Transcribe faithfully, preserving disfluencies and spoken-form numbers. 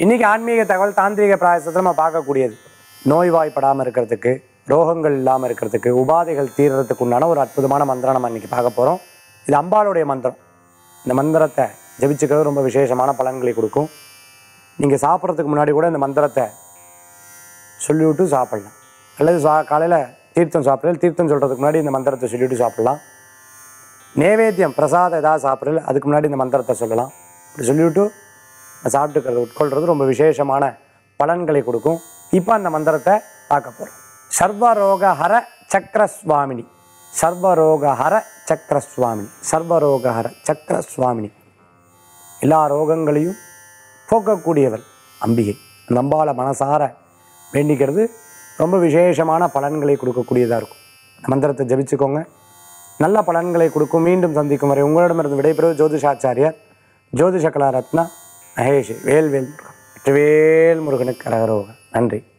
இன்றைக்கி ஆன்மீக தகவல் தாந்திரிக பிராயசத்தை நம்ம பார்க்கக்கூடியது நோய்வாய்ப்படாமல் இருக்கிறதுக்கு, ரோகங்கள் இல்லாமல் இருக்கிறதுக்கு, உபாதைகள் தீர்றதுக்கு உண்டான ஒரு அற்புதமான மந்திரம் நம்ம இன்றைக்கி பார்க்க போகிறோம். இது அம்பாளுடைய மந்திரம். இந்த மந்திரத்தை ஜபிச்சுக்கிறது ரொம்ப விசேஷமான பலன்களை கொடுக்கும். நீங்கள் சாப்பிட்றதுக்கு முன்னாடி கூட இந்த மந்திரத்தை சொல்லிவிட்டு சாப்பிட்லாம். அல்லது சா காலையில் தீர்த்தம் சாப்பிட்றது, தீர்த்தம் சொல்கிறதுக்கு முன்னாடி இந்த மந்திரத்தை சொல்லிவிட்டு சாப்பிட்லாம். நைவேத்தியம் பிரசாதம் ஏதாவது சாப்பிட்றது, அதுக்கு முன்னாடி இந்த மந்திரத்தை சொல்லலாம். இப்படி சொல்லிவிட்டு சாப்பிட்டுக்கிறது உட்கொள்கிறது ரொம்ப விசேஷமான பலன்களை கொடுக்கும். இப்போ அந்த மந்திரத்தை பார்க்க போகிறோம். சர்வரோகஹர சக்கரஸ்வாமினி, சர்வரோகஹர சக்கரஸ்வாமினி, சர்வரோகஹர சக்கரஸ்வாமினி. எல்லா ரோகங்களையும் போக்கக்கூடியவள் அம்பிகை. அந்த அம்பாளை மனசார வேண்டிக்கிறது ரொம்ப விசேஷமான பலன்களை கொடுக்கக்கூடியதாக இருக்கும். இந்த மந்திரத்தை ஜபிச்சுக்கோங்க, நல்ல பலன்களை கொடுக்கும். மீண்டும் சந்திக்கும் வரை உங்களிடமிருந்து விடைபெறுவது ஜோதிஷாச்சாரியார் ஜோதிஷ கலா ரத்னா மகேஷ். வேல் வேல் முருகன், வெற்றிவேல் முருகனுக்கு கரகரோகன். நன்றி.